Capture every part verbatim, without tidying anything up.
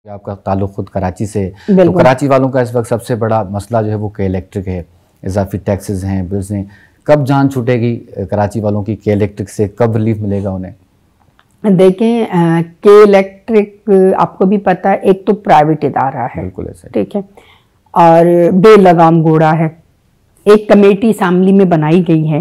आपका ताल्लुक खुद कराची से, तो कराची वालों का इस वक्त सबसे बड़ा मसला जो है वो के इलेक्ट्रिक है, इजाफी टैक्सेस हैं, बिल्स हैं। कब जान छूटेगी कराची वालों की के इलेक्ट्रिक से, कब रिलीफ मिलेगा उन्हें? देखें, के इलेक्ट्रिक आपको भी पता है एक तो प्राइवेट इदारा है, बिल्कुल ऐसा, ठीक है, और बेलगाम घोड़ा है। एक कमेटी असेंबली में बनाई गई है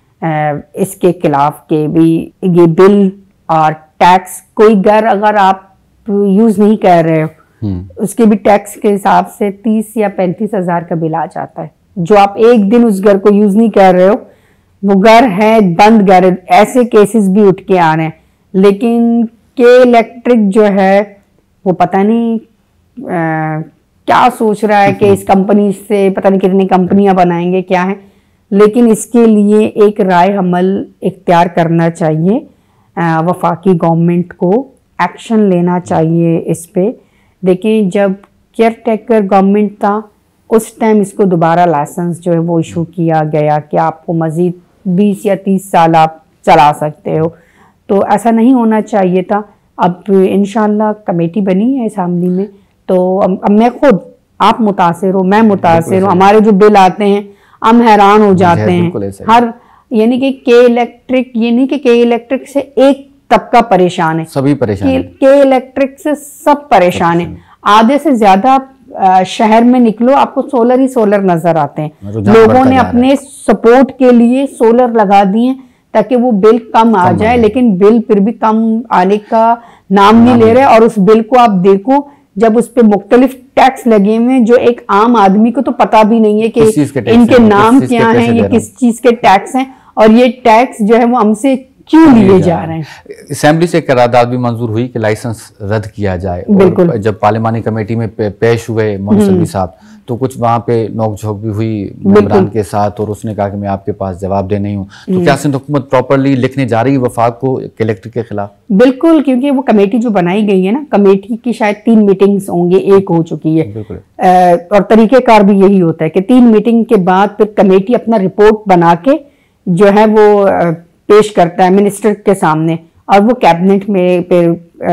इसके खिलाफ के भी ये बिल और टैक्स, कोई घर अगर आप यूज नहीं कर रहे हो उसके भी टैक्स के हिसाब से तीस या पैंतीस हजार का बिल आ जाता है। जो आप एक दिन उस घर को यूज नहीं कर रहे हो, वो घर है बंद घर, ऐसे केसेस भी उठ के आ रहे हैं। लेकिन के इलेक्ट्रिक जो है वो पता नहीं आ, क्या सोच रहा है कि इस कंपनी से पता नहीं कितनी कंपनियां बनाएंगे, क्या है। लेकिन इसके लिए एक राय अमल इख्तियार करना चाहिए, वफाकी गवर्नमेंट को एक्शन लेना चाहिए इस पे। देखिए, जब केयर टेकर गवर्नमेंट था उस टाइम इसको दोबारा लाइसेंस जो है वो इशू किया गया कि आपको मज़ीद बीस या तीस साल आप चला सकते हो, तो ऐसा नहीं होना चाहिए था। अब इंशाल्लाह कमेटी बनी है असेंबली में, तो अब, अब मैं खुद, आप मुतासिर हो, मैं मुतासिर हूँ, हमारे जो बिल आते हैं हम हैरान हो जाते हैं। हर यानी कि के इलेक्ट्रिक, ये नहीं कि के इलेक्ट्रिक से एक तबका परेशान है, सभी परेशान है। के इलेक्ट्रिक से सब परेशान है। आधे से ज्यादा शहर में निकलो आपको सोलर ही सोलर नजर आते हैं। लोगों ने अपने सपोर्ट के लिए सोलर लगा दिए ताकि वो बिल कम आ जाए, लेकिन बिल फिर भी कम आने का नाम नहीं ले रहे। और उस बिल को आप देखो, जब उस पे मुख्तलिफ टैक्स लगे हुए जो एक आम आदमी को तो पता भी नहीं है कि इनके नाम क्या हैं, ये किस चीज के टैक्स हैं, और ये टैक्स जो है वो हमसे क्यों लिए जा रहे हैं। असेंबली से करारदाद भी मंजूर हुई कि लाइसेंस रद्द किया जाए। और जब पार्लिमानी कमेटी में पे, पेश हुए मुंसबी साहब, तो कुछ वहाँ पे नोकझोंक भी हुई मेंबरान के साथ, और उसने कहा कि मैं आपके पास जवाब दे नहीं हूँ। तो क्या सिंध हुकूमत प्रॉपरली लिखने जा रही है वफाक को के इलेक्ट्रिक के खिलाफ? बिल्कुल, क्योंकि वो कमेटी जो बनाई गई है ना, कमेटी की शायद तीन मीटिंग्स होंगे, एक हो चुकी है। बिल्कुल। और तरीकेकार भी यही होता है कि तीन मीटिंग के बाद फिर कमेटी अपना रिपोर्ट बना के जो है वो पेश करता है मिनिस्टर के सामने, और वो कैबिनेट में फिर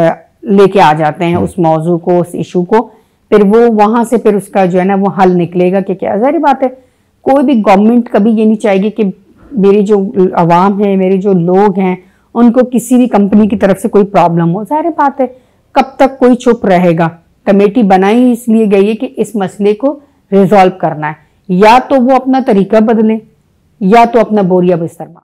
लेके आ जाते हैं उस मौजू को, उस इशू को। फिर वो वहां से फिर उसका जो है ना वो हल निकलेगा कि क्या। जाहिर बात है, कोई भी गवर्नमेंट कभी ये नहीं चाहेगी कि मेरी जो अवाम है, मेरे जो लोग हैं, उनको किसी भी कंपनी की तरफ से कोई प्रॉब्लम हो। जाहिर बात है, कब तक कोई चुप रहेगा। कमेटी बनाई इसलिए गई है कि इस मसले को रिजॉल्व करना है। या तो वो अपना तरीका बदले या तो अपना बोरिया बिस्तर